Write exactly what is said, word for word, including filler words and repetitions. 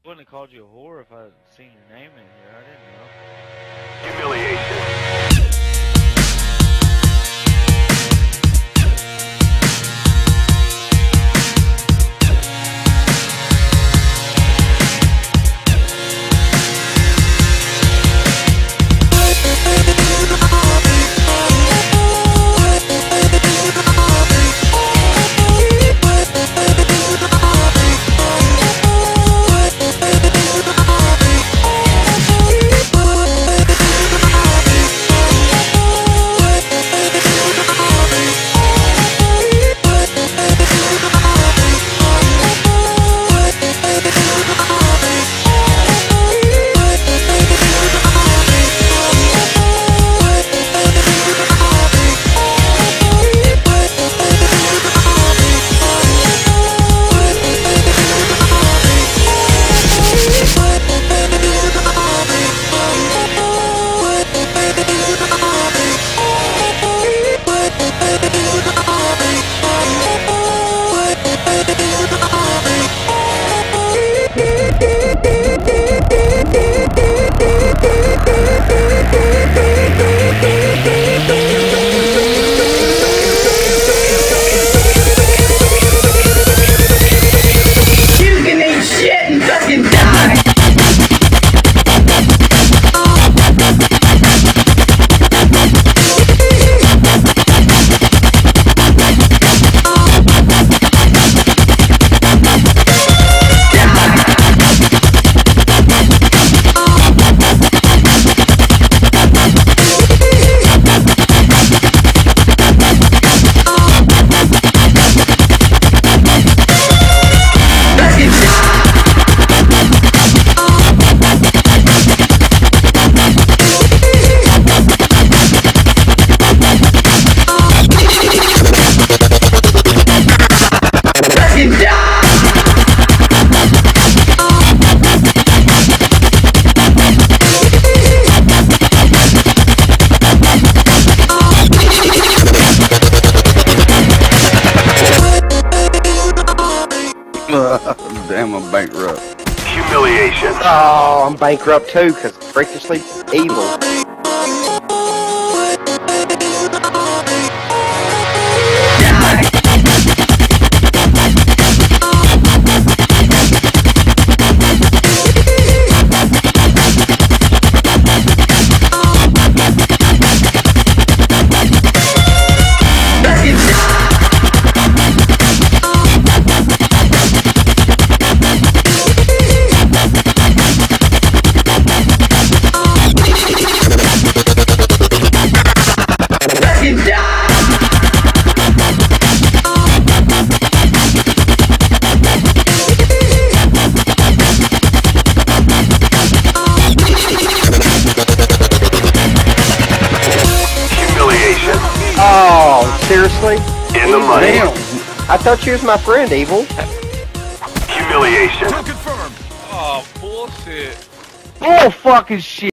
wouldn't have called you a whore if I had seen your name in here. I didn't know. Humiliation. Damn, I'm bankrupt. Humiliation. Oh, I'm bankrupt too, because freakishly evil. Oh, seriously? In the money. Damn. I thought you was my friend, Evil. Humiliation. Oh, bullshit. Oh, fucking shit.